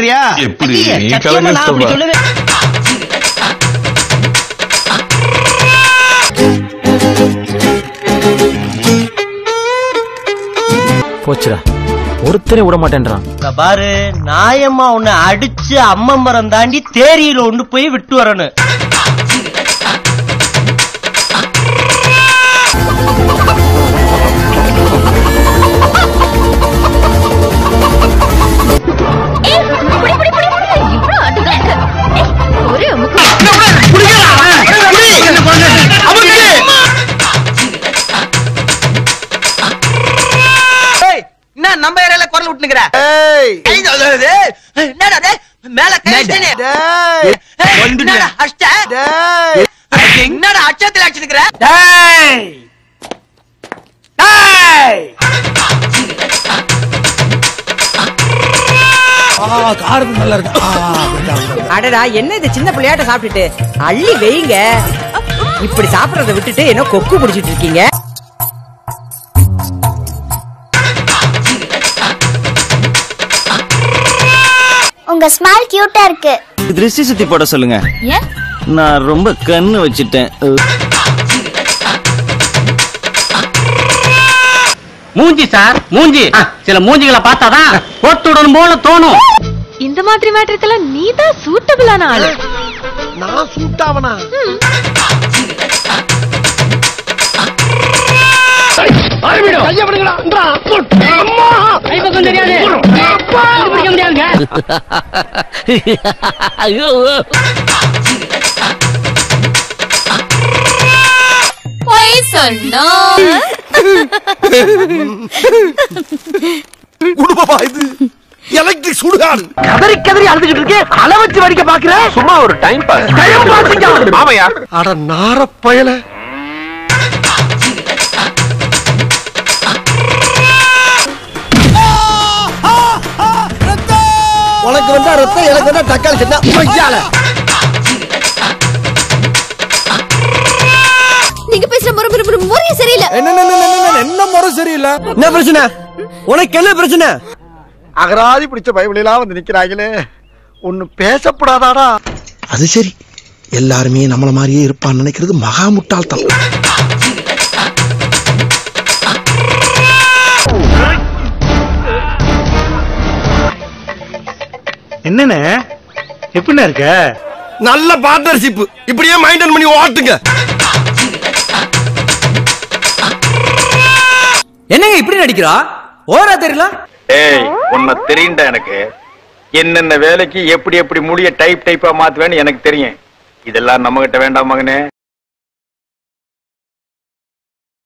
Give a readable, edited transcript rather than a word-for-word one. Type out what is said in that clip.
சொல்றியா? எப்படி சத்தியமா நான் அப்படி சொல்லவே. போச்சுடா, ஒருத்தரே விட மாட்டேன்றான். பாரு, நாயம்மா உன்னை அடிச்சு அம்மம்பரம் தாண்டி தேரியில ஒண்ணு போய் விட்டு வரணும். நம்ம ஏரியால குரல் விட்டுனுக்குற மேல என்னடா அச்சத்துல அடிச்சுக்கிற நல்லா இருக்கு. அடடா, என்ன இது சின்ன பிள்ளையாட்ட சாப்பிட்டுட்டு அள்ளி வெயிங்க. இப்படி சாப்பிடறத விட்டுட்டு என்ன கொக்கு புடிச்சிட்டு இருக்கீங்க? உங்க ஸ்மைல் கியூட்டா இருக்கு. திருஷ்டி சுத்தி போட சொல்லுங்க. நான் ரொம்ப கண்ணு வச்சிட்டேன். மூஞ்சி சார், மூஞ்சி. சில மூஞ்சிகளை பார்த்தாதான் போட்டுடணும் போல தோணும். இந்த மாதிரி மேட்டருக்கெல்லாம் நீதான் சூட்டபிளான ஆளு. நான் சூட்டாவனா? இது எலக்ட்ரிக் சுடுகாடு. கதறி கதறி அழுதுகிட்டு இருக்கே, அள வச்சு வடிக்க பாக்குற. சும்மா ஒரு டைம் பாஸ். மாமையா அட நார பயல. உனக்கு வந்தா ரத்தம், எனக்கு வந்தா தக்காளி சட்னா. நீங்க பேசுற முறை சரியில்லை. என்ன முறை சரியில்லை? என்ன பிரச்சனை உனக்கு? என்ன பிரச்சனை? அகராதி பிடிச்ச பைபிளெல்லாம் வந்து நிக்கிறாங்களே, ஒண்ணு பேசப்படாதாடா? அது சரி, எல்லாருமே நம்மள மாதிரியே இருப்பான்னு நினைக்கிறது மகா முட்டாள்தனம். என்னன்னு எப்படின்னா இருக்க? நல்ல பார்ட்னர்ஷிப், இப்படியே மெயின்டைன் பண்ணி ஓட்டுங்க. என்னங்க இப்படி நடிக்கிறா? ஓரா தெரியல. ஏய், உன்னை தெரியும்டா எனக்கு. என்னென்ன வேலைக்கு எப்படி எப்படி முடிய டைப்பா மாத்துவேன்னு எனக்கு தெரியும். இதெல்லாம் நம்ம கிட்ட வேண்டாம் மகனே.